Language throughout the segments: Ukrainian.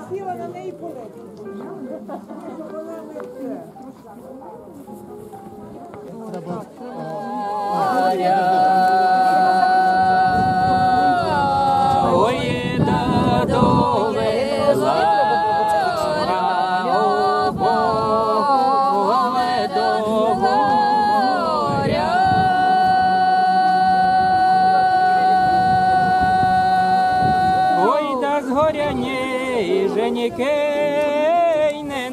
сіла на неї полетіла. Ой, да довела обоме до горя. Ой, да з горя ні женікей не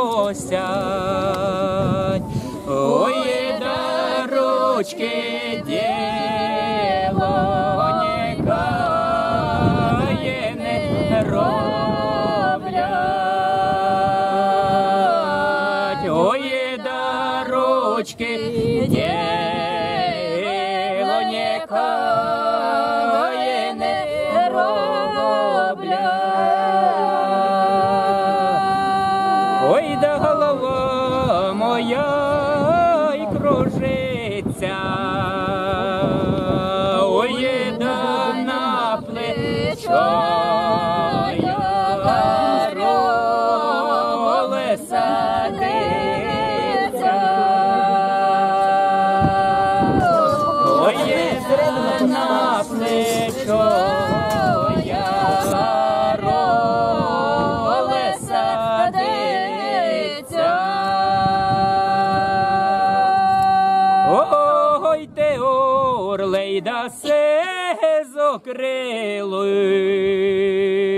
носять. Ой, да ручки ділонька не роблять. Ой, да ручки ділонька не роблять. Ой, да голова моя й кружиться. Ой, да на плечо роли садиться. Ой, да на плечо роли садиться. Ой, те орлей да се зокрили.